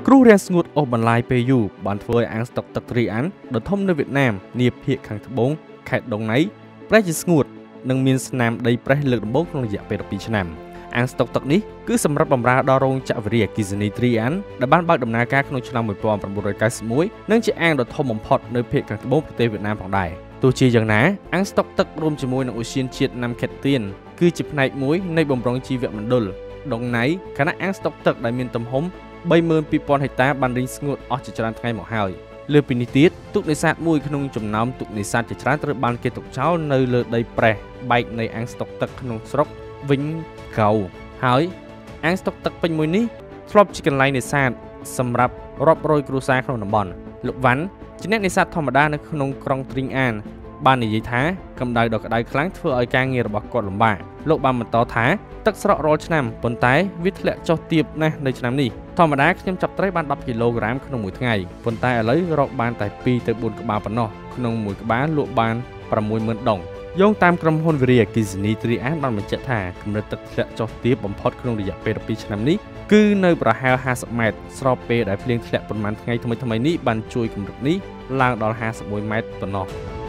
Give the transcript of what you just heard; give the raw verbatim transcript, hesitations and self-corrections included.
គ្រូរៀនស្ងួតអូសបន្លាយពេលយូរបានធ្វើឲ្យអាងស្តុកទឹកត្រីអានដ៏ធំនៅវៀតណាមនាភាគខាងត្បូងខេត្តដងណៃប្រែជាស្ងួតនិងមានស្នាមដីប្រេះលើកដំបូងក្នុងរយៈពេល12ឆ្នាំអាងស្តុកទឹកនេះគឺសម្រាប់បម្រើដល់រោងចក្រវារីអគ្គិសនីត្រីអានដែលបានបើកដំណើរការក្នុងឆ្នាំmột nghìn chín trăm chín mươi mốtនិងជាអាងដ៏ធំបំផុតនៅភាគខាងត្បូងប្រទេសវៀតណាមផងដែរទោះជាយ៉ាងណាអាងស្តុកទឹករួមជាមួយនឹងឧស្សាហជាតិណាំខេតទៀនគឺជាផ្នែកមួយនៃបម្រុងជីវមណ្ឌលដងណៃខណៈអាងស្តុកទឹកដែលមានទំហំបីម៉ឺនពីរពាន់ហិកតាបានរីងស្ងួតអស់ជាច្រើនថ្ងៃមកហើយលើពីនេះទៀតទូកនេសាទមួយក្នុងចំណោមទូកនេសាទជាច្រើនត្រូវបានគេទុកចោលនៅលើដីប្រេះបែកនៃអាងស្តុកទឹកក្នុងស្រុកវិញកៅហើយអាងស្តុកទឹកពេញមួយនេះធ្លាប់ជាកន្លែងនេសាទសម្រាប់រាប់រយគ្រួសារក្នុងតំបន់លោកវ៉ាន់ជាអ្នកនេសាទធម្មតានៅក្នុងក្រុងទ្រីងអានបាននិយាយថាកម្ដៅដ៏ក្តៅខ្លាំងធ្វើឲ្យការងាររបស់គាត់លំបាកលោកបានបន្តថាទឹកស្រករាល់ឆ្នាំប៉ុន្តែវាធ្លាក់ចុះទាបណាស់នៅឆ្នាំនេះធម្មតាខ្ញុំចាប់ត្រីបានដប់គីឡូក្រាមក្នុងមួយថ្ងៃប៉ុន្តែឥឡូវរកបានតែពីរទៅបួនក្បាលប៉ុណ្ណោះក្នុងមួយក្បាលលក់បានប្រាំមួយម៉ឺនដុងយោងតាមក្រុមហ៊ុនវារីអគ្គិសនីត្រីអានបានបញ្ជាក់ថាកម្រិតទឹកធ្លាក់ចុះទាបបំផុតក្នុងរយៈពេល12ឆ្នាំនេះគឺនៅប្រហែលห้าสิบម៉ែត្រស្របពេលដែលភ្លៀងធ្លាក់ប៉ុន្មានថ្ងៃថ្មីៗនេះបានជួយកម្រិតនេះឡើងដល់ห้าสิบเอ็ดម៉ែត្រប៉ុណ្ណោះ